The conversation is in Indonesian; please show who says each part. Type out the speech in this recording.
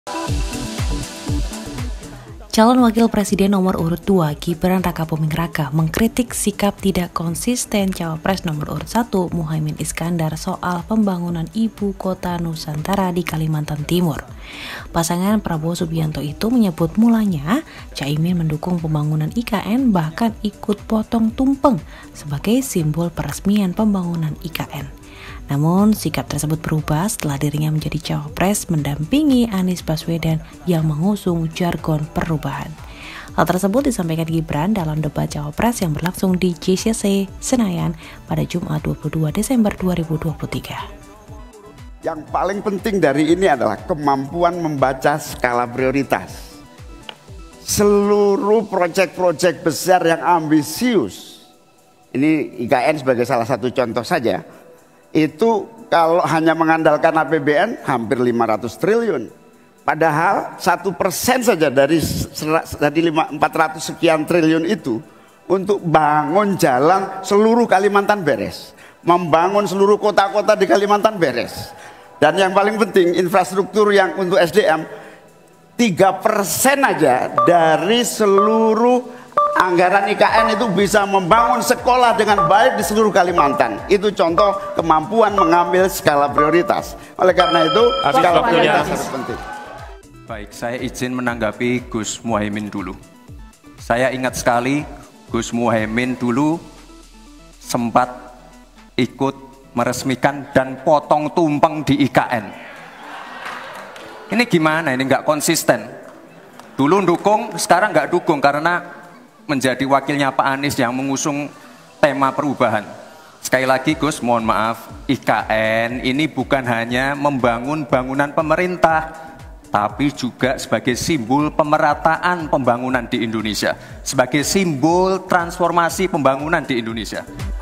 Speaker 1: Calon Wakil Presiden nomor urut 2 Gibran Rakabuming Raka mengkritik sikap tidak konsisten Cawapres nomor urut 1 Muhaimin Iskandar soal pembangunan ibu kota Nusantara di Kalimantan Timur. Pasangan Prabowo Subianto itu menyebut mulanya Caimin mendukung pembangunan IKN, bahkan ikut potong tumpeng sebagai simbol peresmian pembangunan IKN. Namun sikap tersebut berubah setelah dirinya menjadi cawapres mendampingi Anies Baswedan yang mengusung jargon perubahan. Hal tersebut disampaikan Gibran dalam debat cawapres yang berlangsung di JCC Senayan pada Jumat 22 Desember 2023.
Speaker 2: Yang paling penting dari ini adalah kemampuan membaca skala prioritas. Seluruh proyek-proyek besar yang ambisius, ini IKN sebagai salah satu contoh saja, itu kalau hanya mengandalkan APBN hampir 500 triliun. Padahal 1% saja dari 400 sekian triliun itu untuk bangun jalan seluruh Kalimantan beres, membangun seluruh kota-kota di Kalimantan beres. Dan yang paling penting infrastruktur yang untuk SDM 3% aja dari seluruh anggaran IKN itu bisa membangun sekolah dengan baik di seluruh Kalimantan. Itu contoh kemampuan mengambil skala prioritas. Oleh karena itu skala prioritas sangat penting.
Speaker 3: Baik, saya izin menanggapi Gus Muhaimin dulu. Saya ingat sekali Gus Muhaimin dulu sempat ikut meresmikan dan potong tumpeng di IKN. Ini gimana? Ini nggak konsisten. Dulu dukung, sekarang nggak dukung karena menjadi wakilnya Pak Anies yang mengusung tema perubahan. Sekali lagi Gus, mohon maaf, IKN ini bukan hanya membangun bangunan pemerintah, tapi juga sebagai simbol pemerataan pembangunan di Indonesia, sebagai simbol transformasi pembangunan di Indonesia.